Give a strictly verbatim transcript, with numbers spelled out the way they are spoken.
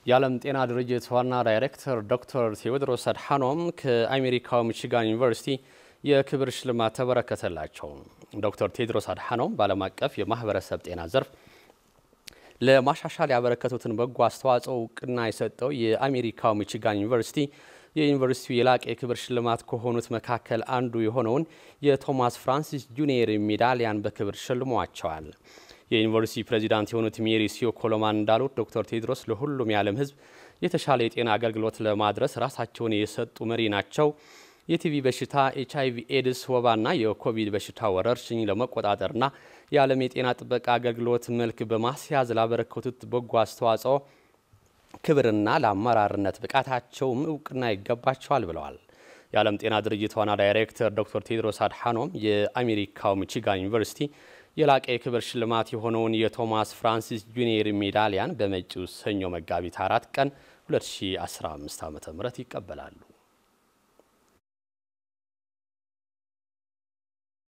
የዓለም ጤና ድርጅት ዋና ዳይሬክተር ዶክተር ቴድሮስ አድሓኖም ከአሜሪካው ሚቺጋን ዩንቨርስቲ የክብር ሽልማት ተበረከተላቸው። ዶክተር ቴድሮስ አድሓኖም በዓለም አቀፍ የማህበረሰብ ጤና ዘርፍ ለማሻሻል ያበረከቱትን በጎ አስተዋጽኦ እውቅና የሰጠው የአሜሪካው ሚቺጋን ዩንቨርስቲ የዩንቨርሲቲው የላቀ የክብር ሽልማት ከሆኑት መካከል አንዱ የሆነውን የቶማስ ፍራንሲስ ጁኒየር ሜዳሊያን በክብር ሸልሟቸዋል። የዩንቨርሲቲ ፕሬዝዳንት የሆኑት ሜሪ ሲዮ ኮሎማን እንዳሉት ዶክተር ቴድሮስ ለሁሉም የዓለም ህዝብ የተሻለ የጤና አገልግሎት ለማድረስ ራሳቸውን የሰጡ መሪ ናቸው። የቲቪ በሽታ፣ ኤችአይቪ ኤድስ፣ ወባና የኮቪድ በሽታ ወረርሽኝ ለመቆጣጠርና የዓለም የጤና ጥበቃ አገልግሎት መልክ በማስያዝ ላበረከቱት በጎ አስተዋጽኦ ክብርና ለአመራርነት ብቃታቸውም እውቅና ይገባቸዋል ብለዋል። የዓለም ጤና ድርጅት ዋና ዳይሬክተር ዶክተር ቴድሮስ አድሓኖም የአሜሪካው ሚቺጋን ዩንቨርሲቲ የላቀ የክብር ሽልማት የሆነውን የቶማስ ፍራንሲስ ጁኒየር ሜዳሊያን በመጪው ሰኞ መጋቢት አራት ቀን ሁለት ሺህ አስራ አምስት ዓመተ ምህረት ይቀበላሉ።